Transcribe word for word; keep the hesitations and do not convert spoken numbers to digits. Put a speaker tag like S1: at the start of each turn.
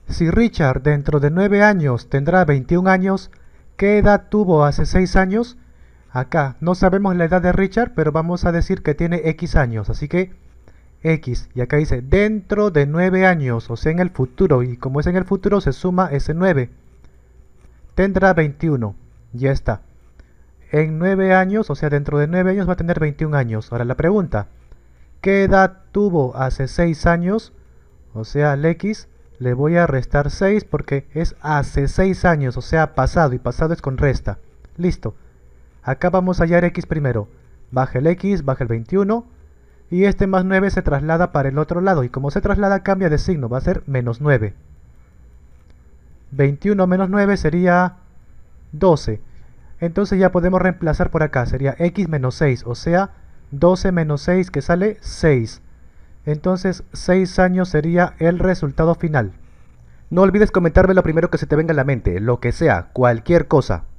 S1: Si Richard dentro de nueve años tendrá veintiún años, ¿qué edad tuvo hace seis años? Acá no sabemos la edad de Richard, pero vamos a decir que tiene X años, así que X, y acá dice dentro de nueve años, o sea en el futuro, y como es en el futuro se suma ese nueve. Tendrá veintiuno, ya está. En nueve años, o sea dentro de nueve años va a tener veintiún años. Ahora la pregunta, ¿qué edad tuvo hace seis años? O sea al X le voy a restar seis porque es hace seis años, o sea pasado, y pasado es con resta. Listo. Acá vamos a hallar X primero. Baja el X, baja el veintiuno. Y este más nueve se traslada para el otro lado. Y como se traslada cambia de signo. Va a ser menos nueve. veintiuno menos nueve sería doce. Entonces ya podemos reemplazar por acá. Sería X menos seis. O sea doce menos seis que sale seis. Entonces seis años sería el resultado final. No olvides comentarme lo primero que se te venga a la mente. Lo que sea. Cualquier cosa.